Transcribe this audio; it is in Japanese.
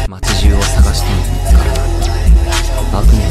街中を探しても見つからない。悪夢